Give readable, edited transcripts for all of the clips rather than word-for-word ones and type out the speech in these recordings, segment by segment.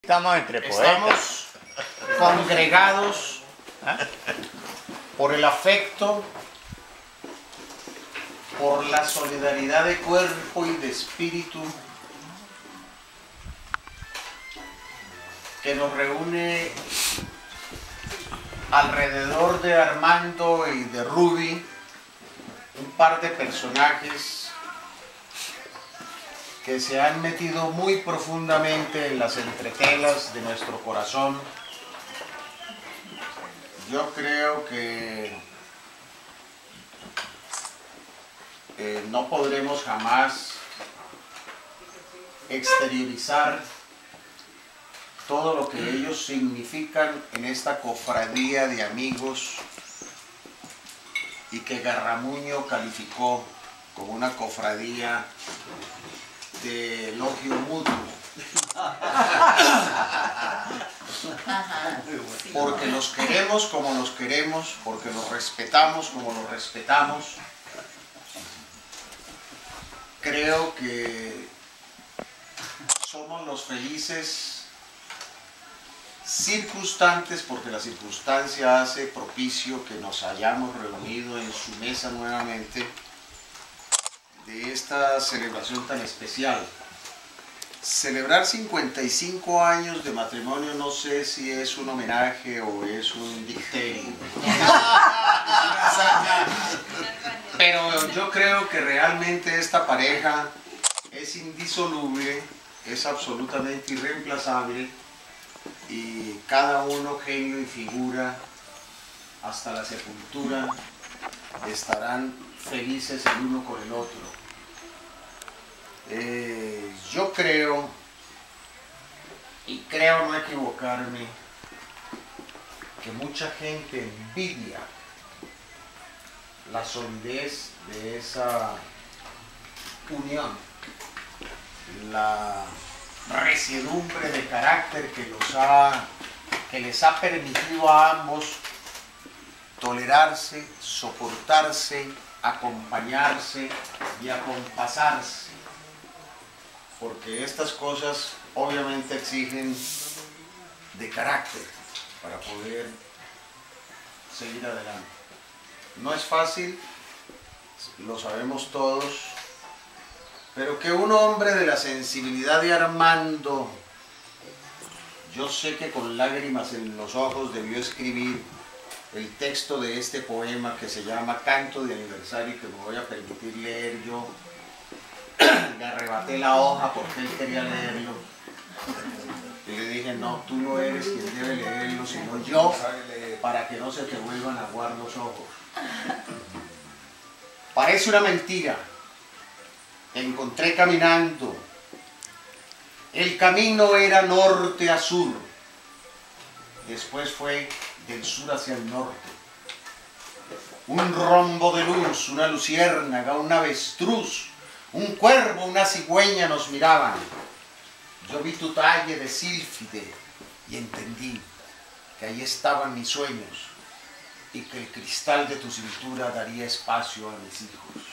Estamos entre poetas. Estamos congregados por el afecto, por la solidaridad de cuerpo y de espíritu que nos reúne alrededor de Armando y de Ruby, un par de personajes que se han metido muy profundamente en las entretelas de nuestro corazón. Yo creo que no podremos jamás exteriorizar todo lo que ellos significan en esta cofradía de amigos y que Garramuño calificó como una cofradía de elogio mutuo. Porque los queremos como los queremos, porque los respetamos como los respetamos. Creo que somos los felices circunstantes, porque la circunstancia hace propicio que nos hayamos reunido en su mesa nuevamente de esta celebración tan especial. Celebrar 55 años de matrimonio no sé si es un homenaje o es un dicterio. Pero yo creo que realmente esta pareja es indisoluble, es absolutamente irreemplazable y cada uno, genio y figura, hasta la sepultura, estarán felices el uno con el otro. Yo creo, y creo no equivocarme, que mucha gente envidia la solidez de esa unión, la resiedumbre de carácter que les ha permitido a ambos tolerarse, soportarse, acompañarse y acompasarse, porque estas cosas obviamente exigen de carácter para poder seguir adelante. No es fácil, lo sabemos todos, pero que un hombre de la sensibilidad de Armando, yo sé que con lágrimas en los ojos debió escribir el texto de este poema que se llama Canto de Aniversario y que me voy a permitir leer yo. Le arrebaté la hoja porque él quería leerlo. Y le dije, no, tú no eres quien debe leerlo, sino yo, para que no se te vuelvan a aguar los ojos. Parece una mentira. Te encontré caminando. El camino era norte a sur. Después fue del sur hacia el norte. Un rombo de luz, una luciérnaga, un avestruz, un cuervo, una cigüeña nos miraban. Yo vi tu talle de sílfide y entendí que ahí estaban mis sueños y que el cristal de tu cintura daría espacio a mis hijos.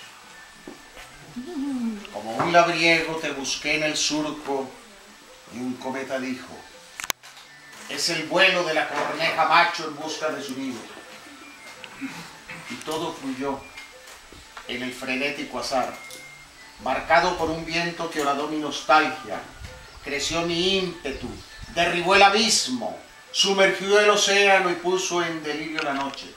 Como un labriego te busqué en el surco y un cometa dijo: es el vuelo de la corneja macho en busca de su nido. Y todo fluyó en el frenético azar, marcado por un viento que horadó mi nostalgia. Creció mi ímpetu, derribó el abismo, sumergió el océano y puso en delirio la noche.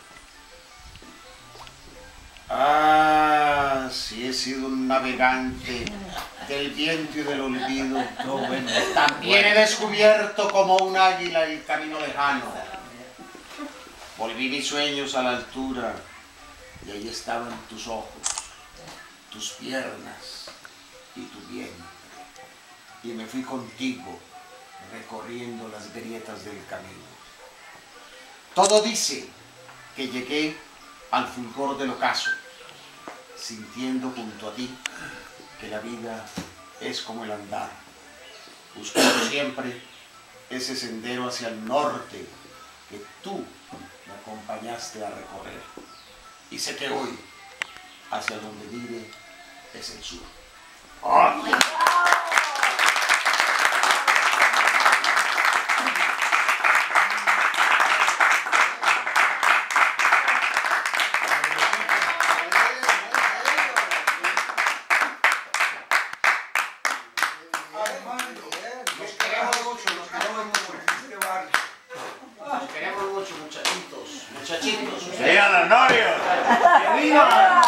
Ah, si he sido un navegante del viento y del olvido, también he descubierto como un águila el camino lejano. Volví mis sueños a la altura y ahí estaban tus ojos, tus piernas y tu vientre. Y me fui contigo recorriendo las grietas del camino. Todo dice que llegué al fulgor del ocaso, sintiendo junto a ti que la vida es como el andar, buscando siempre ese sendero hacia el norte que tú me acompañaste a recorrer. Y sé que hoy, hacia donde mire, es el sur. ¡Oh! muchachitos. ¡Vivan los novios! ¡Que vivan!